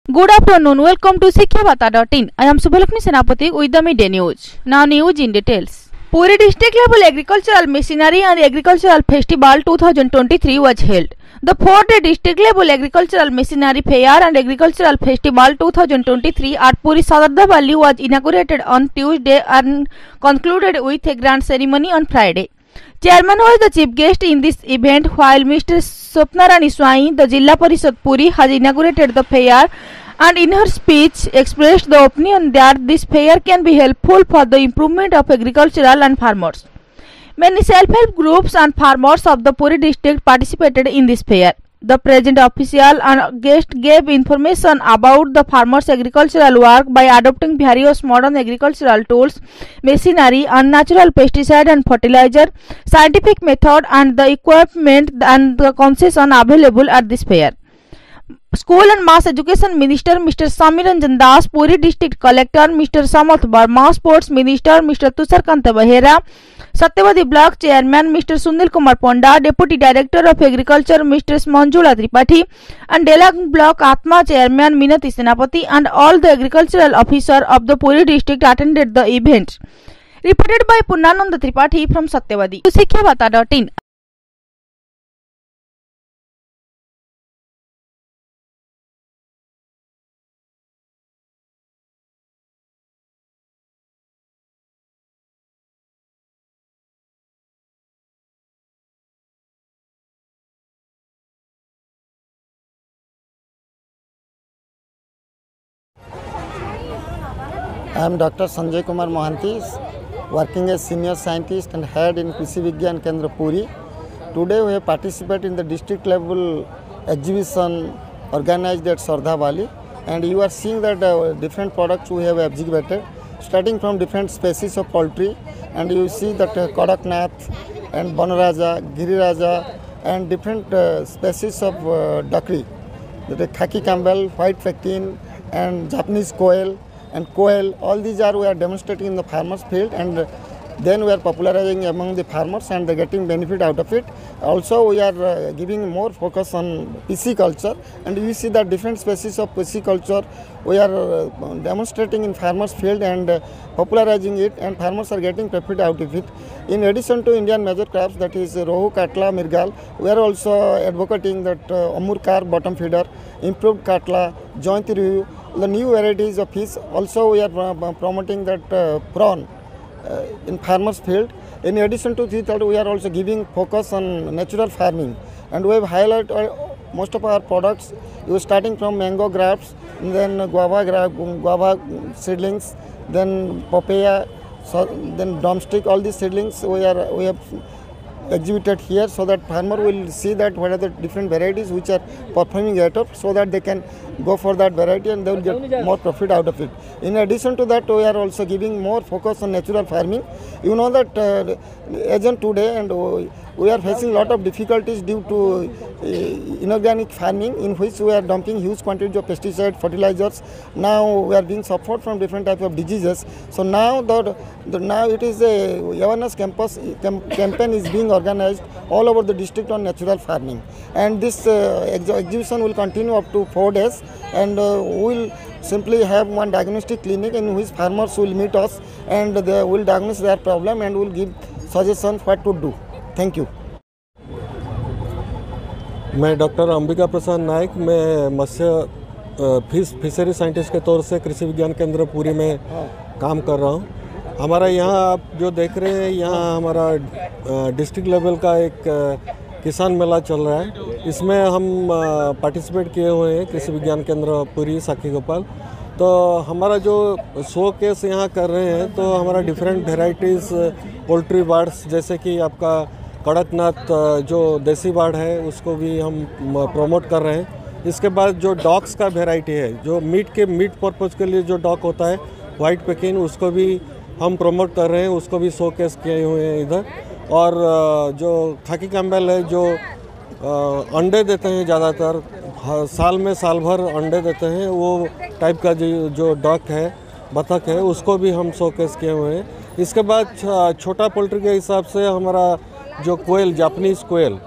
Good afternoon. Welcome to Shikshabata.in. I am Subhalakshmi Senapati with the Midday News. Now news in details. Puri district level agricultural machinery and agricultural festival 2023 was held. The 4th district level agricultural machinery fair and agricultural festival 2023 at Puri Sadarda Valley was inaugurated on Tuesday and concluded with a grand ceremony on Friday. Chairman was the chief guest in this event, while Mr. Swapnarani Swai, the Jilla Parishad Puri, has inaugurated the fair and in her speech expressed the opinion that this fair can be helpful for the improvement of agricultural and farmers. Many self-help groups and farmers of the Puri district participated in this fair. The present official and guest gave information about the farmers' agricultural work by adopting various modern agricultural tools, machinery, and natural pesticide and fertilizer, scientific method, and the equipment and the concession available at this fair. School and Mass Education Minister Mr. Samiranjan Das, Puri District Collector Mr. Samath Verma, Sports Minister Mr. Tusharkanta Behera, Satyavadi Block Chairman Mr. Sunil Kumar Ponda, Deputy Director of Agriculture Mr. Manjula Tripathi, and Delang Block Atma Chairman Minati Senapati, and all the agricultural officers of the Puri District attended the event. Reported by Purnananda Tripathi from Satyavadi. To Shikshabata.in. I am Dr. Sanjay Kumar Mohanty, working as Senior Scientist and Head in Krishi Vigyan Kendra Puri. Today we have participated in the district level exhibition organized at Sadarda Valley, and you are seeing that different products we have exhibited, starting from different species of poultry, and you see that Kadaknath and Banaraja, Giriraja, and different species of duckry, the khaki Campbell, white Pekin, and Japanese quail, and quail. All these we are demonstrating in the farmers field, and then we are popularizing among the farmers, and they are getting benefit out of it. Also we are giving more focus on pisciculture, and you see that different species of pisciculture we are demonstrating in farmers field and popularizing it, and farmers are getting profit out of it. In addition to Indian major crops, that is Rohu, Katla, Mirgal, we are also advocating that Amur carp bottom feeder, improved Katla, Jayanti Rohu, the new varieties of fish. Also we are promoting that prawn in farmers field. In addition to this, we are also giving focus on natural farming, and we have highlighted most of our products, starting from mango grafts, then guava seedlings, then papaya, then drumstick. All these seedlings we have exhibited here, so that farmer will see that what are the different varieties which are performing better, so that they can go for that variety and they will get more profit out of it. In addition to that, we are also giving more focus on natural farming. You know that as on today, and we are facing a lot of difficulties due to inorganic farming, in which we are dumping huge quantities of pesticides, fertilizers. Now we are being suffered from different types of diseases. So now now it is a awareness campaign is being organized all over the district on natural farming, and this exhibition will continue up to 4 days, and we will simply have one diagnostic clinic in which farmers will meet us, and they will diagnose their problem and will give suggestions what to do. Thank you. मैं doctor Ambika Prasad Nayak, मैं मत्स्य fishery scientist के तौर से कृषि विज्ञान केंद्र पुरी में काम कर रहा हूँ। हमारा यहाँ आप जो देख रहे हैं, यहाँ हमारा डिस्ट्रिक्ट लेवल का एक किसान मेला चल रहा है। इसमें हम पार्टिसिपेट किए हुए हैं, कृषि विज्ञान केंद्र पुरी साखी गोपाल। तो हमारा जो शो केस यहाँ कर रहे हैं, तो हमारा डिफरेंट वेराइटीज़ पोल्ट्री बर्ड्स, जैसे कि आपका कड़कनाथ जो देसी बाढ़ है, उसको भी हम प्रमोट कर रहे हैं। इसके बाद जो डॉग्स का वेराइटी है, जो मीट पर्पज़ के लिए जो डॉग होता है वाइट पेकिन, उसको भी हम प्रमोट कर रहे हैं, उसको भी शोकेस किए हुए हैं इधर। और जो खाकी कैम्बेल है, जो अंडे देते हैं ज़्यादातर, साल में साल भर अंडे देते हैं, वो टाइप का जो डॉग है, बतख है, उसको भी हम शोकेस किए हुए हैं। इसके बाद छोटा पोल्ट्री के हिसाब से हमारा जो कोयल, जापानीज़ कोयल,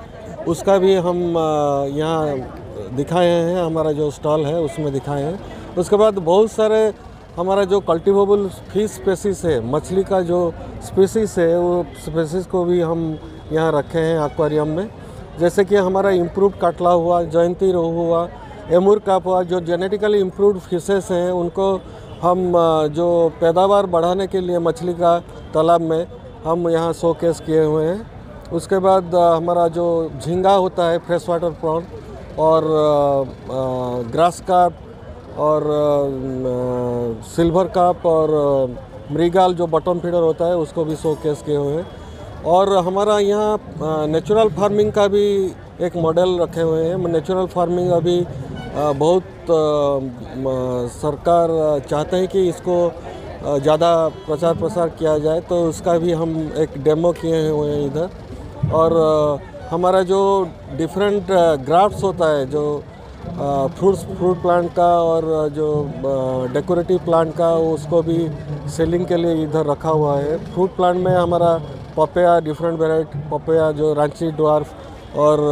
उसका भी हम यहाँ दिखाए हैं, हमारा जो स्टॉल है उसमें दिखाए हैं। उसके बाद बहुत सारे हमारा जो कल्टिवेबल फिश स्पेसीज है, मछली का जो स्पेसीज है, वो स्पेसीज को भी हम यहाँ रखे हैं एक्वेरियम में। जैसे कि हमारा इम्प्रूव काटला हुआ, जयंती रोहू हुआ, एमूर काप हुआ, जो जेनेटिकली इम्प्रूव्ड फिशेस हैं उनको हम जो पैदावार बढ़ाने के लिए मछली का तालाब में हम यहाँ शोकेस किए हुए हैं। उसके बाद हमारा जो झींगा होता है, फ्रेश वाटर प्रॉन, और ग्रास कार्प और सिल्वर कार्प और मृगाल जो बटन फीडर होता है उसको भी शोकेस किए हुए हैं। और हमारा यहाँ नेचुरल फार्मिंग का भी एक मॉडल रखे हुए हैं। नेचुरल फार्मिंग अभी बहुत सरकार चाहते हैं कि इसको ज़्यादा प्रचार प्रसार किया जाए, तो उसका भी हम एक डेमो किए हुए हैं इधर। और हमारा जो डिफरेंट ग्राफ्ट्स होता है, जो फ्रूट प्लांट का और जो डेकोरेटिव प्लांट का, उसको भी सेलिंग के लिए इधर रखा हुआ है। फ्रूट प्लांट में हमारा पपैया, डिफरेंट वेराइटी पपैया, जो रांची ड्वार्फ और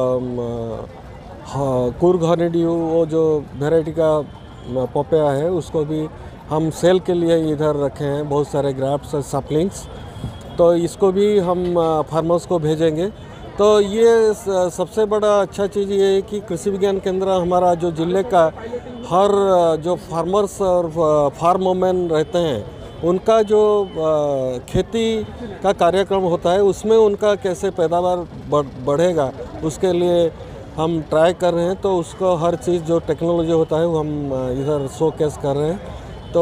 कुर्ग हनीड्यू, वो जो वेराइटी का पपैया है, उसको भी हम सेल के लिए इधर रखे हैं, बहुत सारे ग्राफ्ट्स और सप्लिंग्स। तो इसको भी हम फार्मर्स को भेजेंगे। तो ये सबसे बड़ा अच्छा चीज़ ये है कि कृषि विज्ञान केंद्र हमारा जो जिले का हर जो फार्मर्स और फार्म वुमेन रहते हैं, उनका जो खेती का कार्यक्रम होता है, उसमें उनका कैसे पैदावार बढ़ेगा, उसके लिए हम ट्राई कर रहे हैं। तो उसको हर चीज़ जो टेक्नोलॉजी होता है वो हम इधर शोकेस कर रहे हैं। तो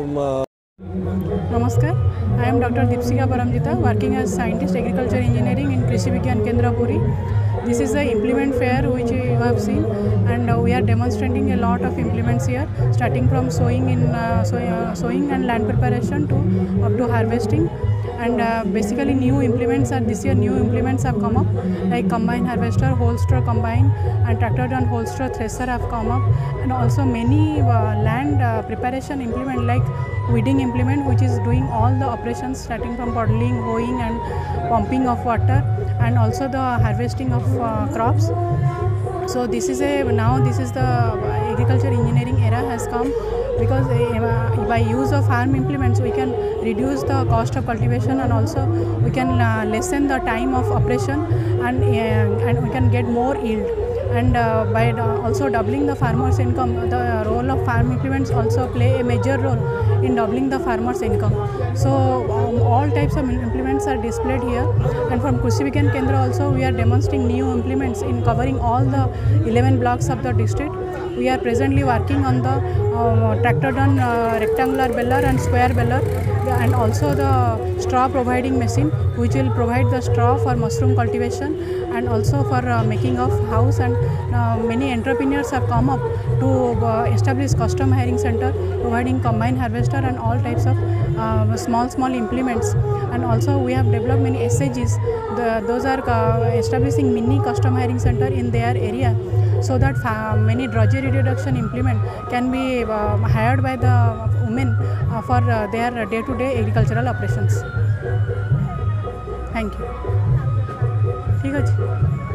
नमस्कार, I am Dr. Deepsika Paramjita, working as scientist agriculture engineering in Krishi Vigyan Kendra Puri. This is the implement fair which you have seen, and we are demonstrating a lot of implements here, starting from sowing and land preparation to up to harvesting. And basically new implements are this year. New implements have come up, like combine harvester, holster combine, and tractor and holster thresher have come up, and also many land preparation implement like weeding implement, which is doing all the operations starting from puddling, hoeing and pumping of water, and also the harvesting of crops. So this is the agriculture engineering era has come, because by use of farm implements we can reduce the cost of cultivation, and also we can lessen the time of operation, and we can get more yield. And by also doubling the farmers' income, the role of farm implements also play a major role in doubling the farmers' income. So all types of implements are displayed here, and from Krishi Vigyan Kendra also we are demonstrating new implements in covering all the 11 blocks of the district. We are presently working on the tractor done rectangular baler and square baler, and also the straw providing machine, which will provide the straw for mushroom cultivation and also for making of house. And many entrepreneurs have come up to establish custom hiring center, providing combine harvester and all types of small implements. And also we have developed many SAGs. Those are establishing mini custom hiring center in their area, so that many drudgery reduction implement can be hired by the women for their day-to-day agricultural operations. Thank you. ठीक है।